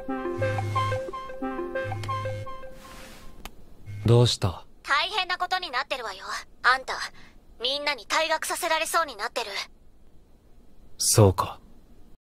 どうした？ 大変なことになってるわよ。あんた、みんなに退学させられそうになってる。 そうか。